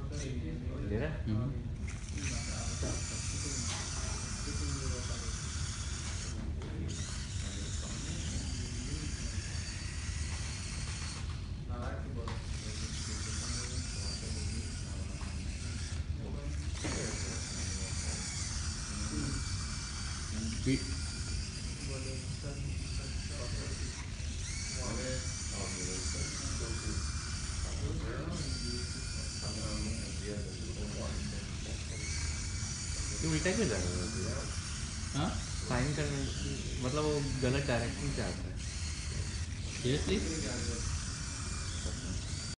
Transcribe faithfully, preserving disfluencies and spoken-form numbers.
दे रहा है तो उल्टा क्यों जा रहा है? हाँ साइन करने मतलब वो गलत डायरेक्शन से आता है। सीरियसली